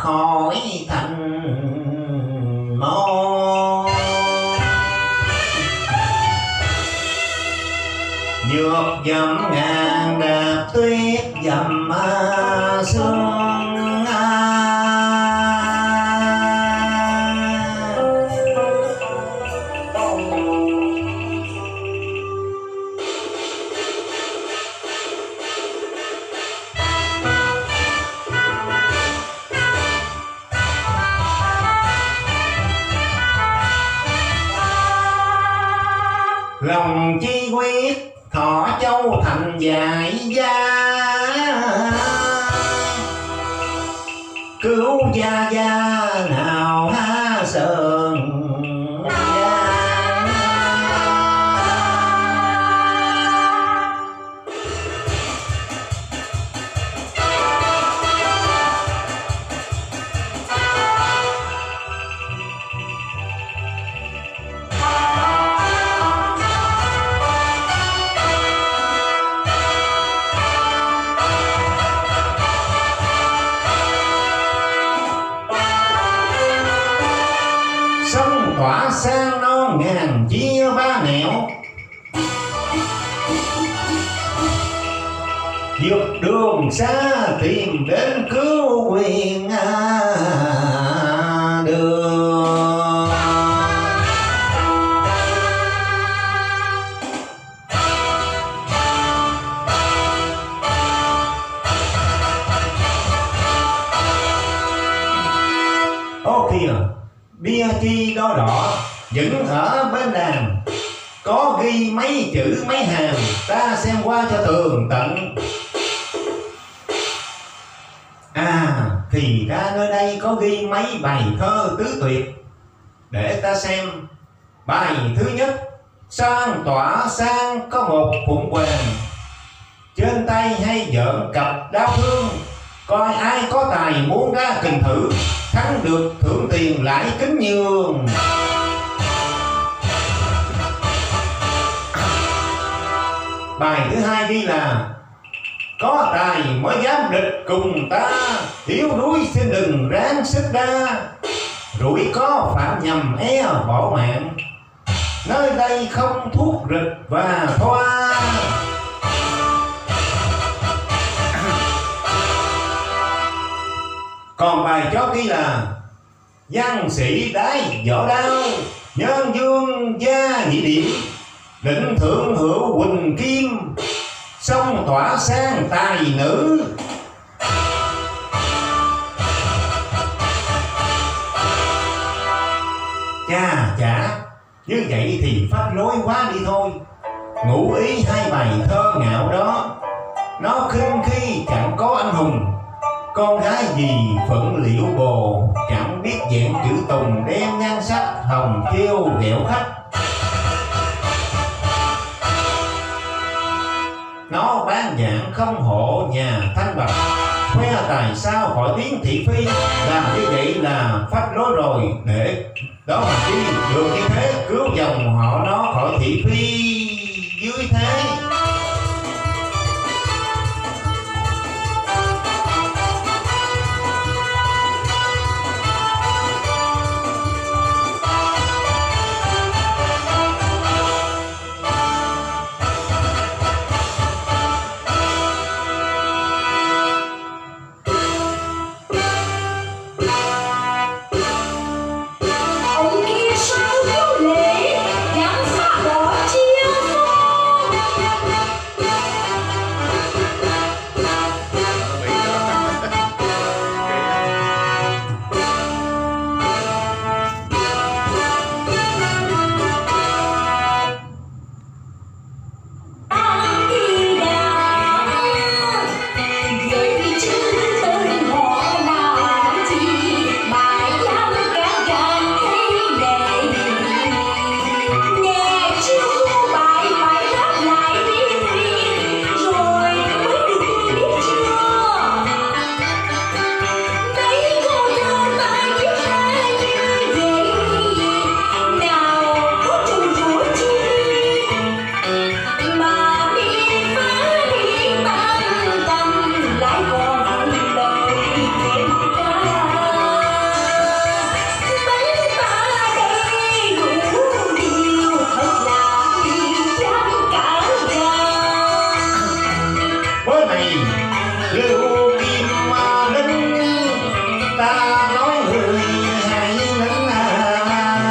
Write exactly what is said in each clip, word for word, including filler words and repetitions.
khỏi thành môn. Nhược dầm ngàn đạp tuyết dầm sương lòng chi quyết thọ châu thành dại gia. Cứu gia gia nào ha sơn tỏa sang non ngàn chia ba nẻo. Dược đường xa tìm đến cứu quyền đường. Ô kìa, bia chi đo đỏ vẫn ở bên đàn, có ghi mấy chữ mấy hàng, ta xem qua cho tường tận. À, thì ra nơi đây có ghi mấy bài thơ tứ tuyệt, để ta xem. Bài thứ nhất: sang tỏa sang có một phụng hoàng, trên tay hay vợn cặp đao thương, coi ai có tài muốn ra kình thử, thắng được thưởng tiền lại kính nhường. Bài thứ hai ghi là có tài mới dám địch cùng ta, yếu đuối xin đừng ráng sức đa, rủi có phạm nhầm e bỏ mạng, nơi đây không thuốc rịch và thoa. Còn bài chót ghi là văn sĩ đái võ đao, nhân dương gia nhị điểm, định thượng hữu huỳnh kim, song tỏa sang tài nữ. Chà chả, như vậy thì phát lối quá đi thôi. Ngụ ý hai bài thơ ngạo đó, nó khinh khi chẳng có anh hùng, con gái gì phận liệu bồ, chẳng biết dạng chữ tùng đem nhan sắc, hồng kêu ghẹo khách. Nó bán dạng không hộ nhà thanh bạch, khoe tài sao khỏi tiếng thị phi, làm như vậy là phát lối rồi. Để đó mà chi được như thế, cứu dòng họ nó khỏi thị phi dưới thế. Ông kia sao vô lễ, dám phá bỏ chia phong. ta nói người hãy nín à,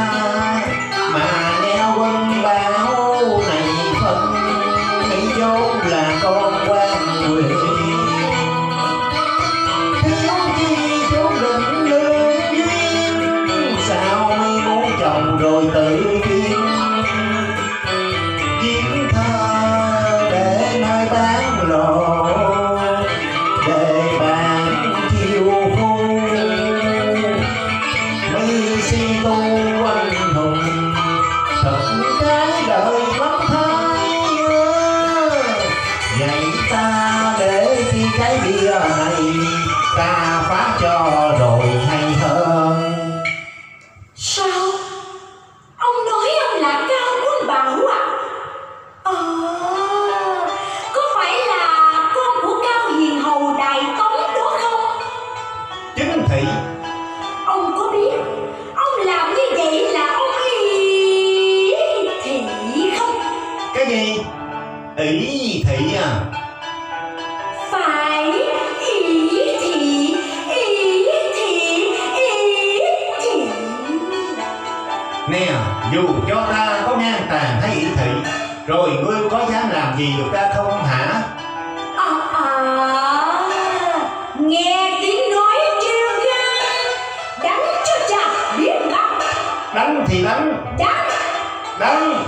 mà nghe quân báo này phân nghĩ vốn là con quan quyền, thiếu chi chú định lương duyên, sao mi muốn chồng rồi tự thiên viết thơ để nơi bán lộ, để bạn chiều phu mi si tu anh hùng, thật cái đời mất thái. Vậy ta để chi cái bia này ta phá cho rồi hay hơn. Sao? Ông nói ông là Cao Quân Bảo à? Ờ, có phải là con của Cao Hiền Hầu Đại Tống đó không? Chính thị. Ông có biết ông làm như vậy là ông ý thị không? Cái gì? Ý thị à? Phải, ý thị, ý thị, ý thị. Nè, dù cho ta có ngang tàn hay ý thị, rồi ngươi có dám làm gì được ta không hả? À, à, nghe tiếng nói trêu gan, đánh cho chà biết mặt. Đánh thì đánh. Đánh. Đánh.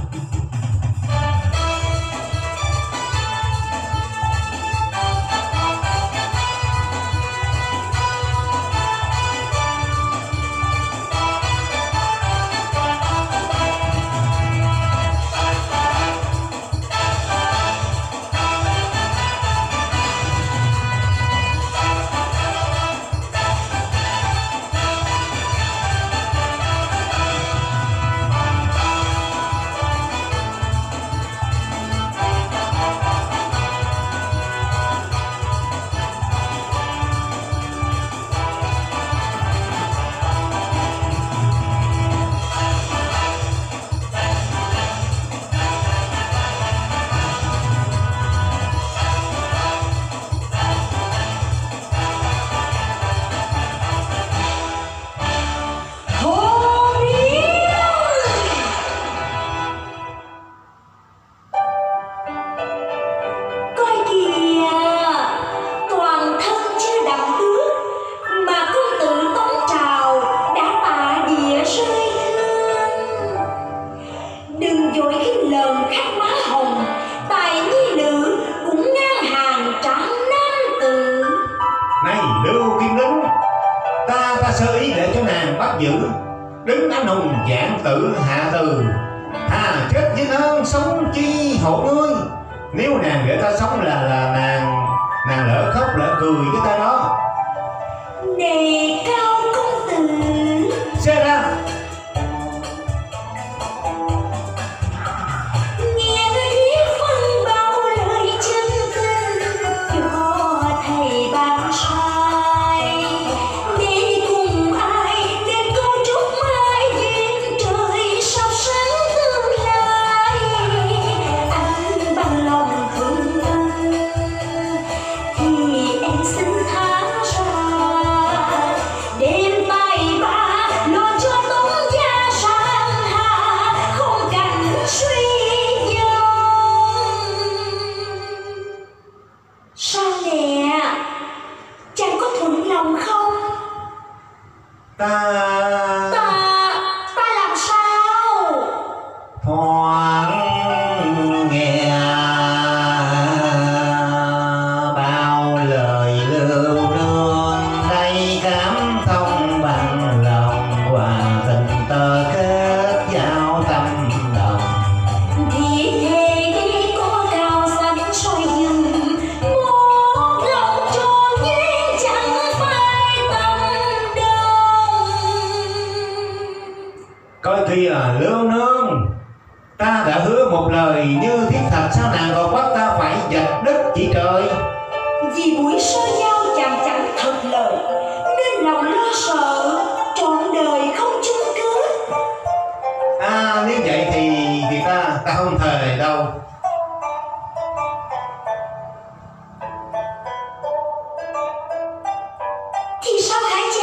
Sơ ý để cho nàng bắt giữ, đứng anh hùng dạng tự hạ từ, thà chết với hơn sống chi hộ ngươi. Nếu nàng để ta sống là là nàng nàng lỡ khóc lỡ cười với ta đó. Này Cao công tử, xe ra. nghe nói phân bao lời chân tình cho thầy bạn sai, để cùng ai đem câu chúc mai duyên trời sao sáng tương lai. Anh bằng lòng thương ân thì em xin tha ra, đêm tay ba lo cho tống gia sang hạ, không cảnh suy dần. Sao nè, chàng có thuận lòng không? Ta Ta, ta làm sao? thoáng nghe bao lời lưu nương, đây cảm thông bằng lòng, hòa tình tơ kết giao tâm đồng. Thì thế đi có cao xanh soi dừng, một lòng tròn duyên chẳng phải tâm đông. Coi kìa lưu nương, ta đã hứa một lời như thiết thạch, sao nàng còn bắt ta phải dạch đất chỉ trời? Vì buổi sơ giao chàng chẳng thật lời, nên lòng lo sợ trọn đời không chung kết. À nếu vậy thì thì ta ta không thề đâu. Thì sao hả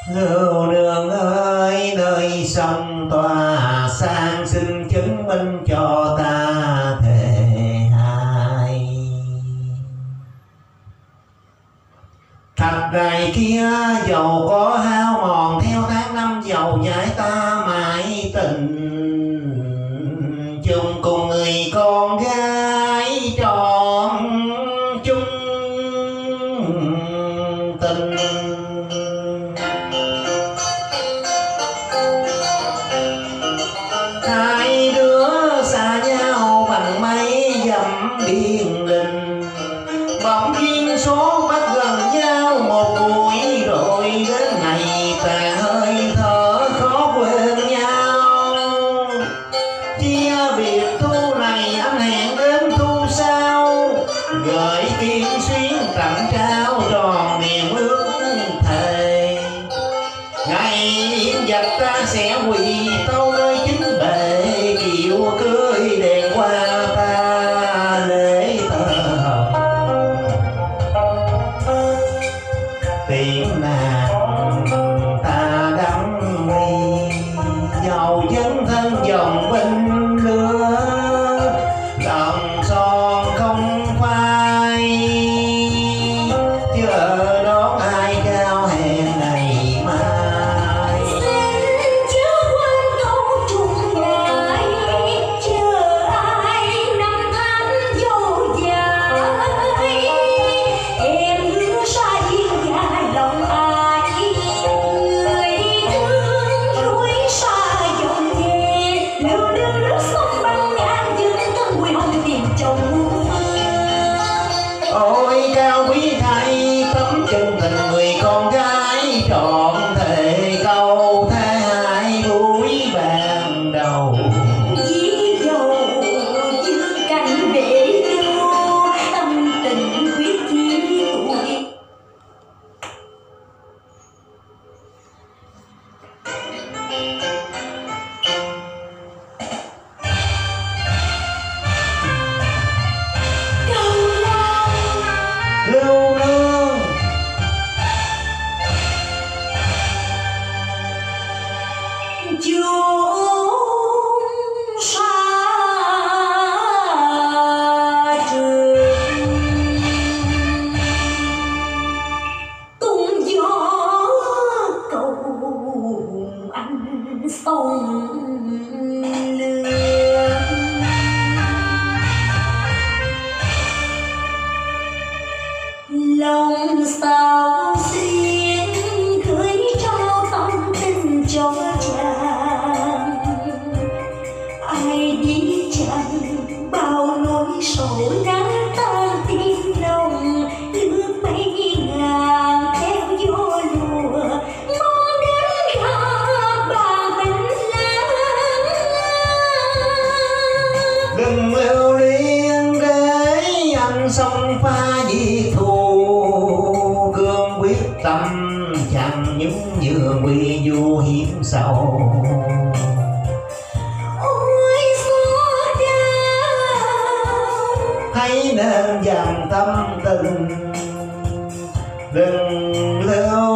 Lưu Nương ơi, nơi sông tòa sang xin chứng minh cho ta thề hai. Thạch này kia dầu có hao mòn theo tháng năm dầu giải ta mãi tình chung cùng người con gái trọn chung tình. Hai đứa xa nhau bằng mấy dặm biên đình, bỗng duyên số bắt gần nhau một buổi rồi đến ngày tàn hơi thở khó quên nhau. Chia biệt thu này anh hẹn đến thu sau, gửi kim xuyến tặng trao tròn niềm ước thề. Ngày yến dạch ta sẽ quỳ tâu nơi chính bệ, kiệu cưới đèn qua ta lễ thờ hồng. Tiếng nàng ta đắm nguy dầu dấn thân dòng binh lửa, lòng son không phai chờ đón ai cao hẹn ngày mai. Xin chớ quên câu trùng ngại, chờ ai năm tháng vô dài. Em hứa xa duyên dài lòng ai, người thương rủi xa dòng về. Lưu Nương nước sông băng ngang dừng thân quê hồng tìm chồng muôn phương. Ôi cao quý thay tấm chân tình người con gái trọn thề câu thế hai buổi ban đầu. Dĩ dầu dương cảnh để vô, tâm tình quyết chi tuổi. Câu lao Lưu Nương chốn xa trường, tung gió cầu anh sông lương. Lòng sao xuyên gửi trao tâm tình cho chàng, ai biết chàng bao nỗi sầu nắng tan tim lòng. Lướt mấy ngàn theo gió lùa, mong đến gặp bà bình lãng. đừng lưu luyến để anh sông pha diệt thù, cương quyết tâm chẳng những như quy du hiểm sầu. Ôi xót đau, Hãy nên dành tâm tình, đừng lưu